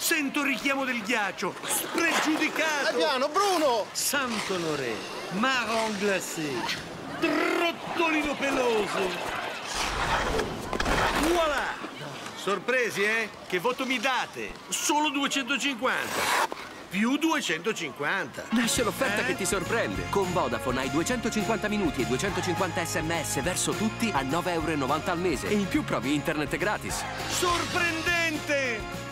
Sento il richiamo del ghiaccio. Spregiudicato. Piano, Bruno! Saint-Honoré. Marron glacé. Trottolino peloso. Voilà! Sorpresi, eh? Che voto mi date? Solo 250. Più 250. Nasce l'offerta che ti sorprende. Con Vodafone hai 250 minuti e 250 sms verso tutti a 9,90 € al mese. E in più provi internet gratis. Sorprendente!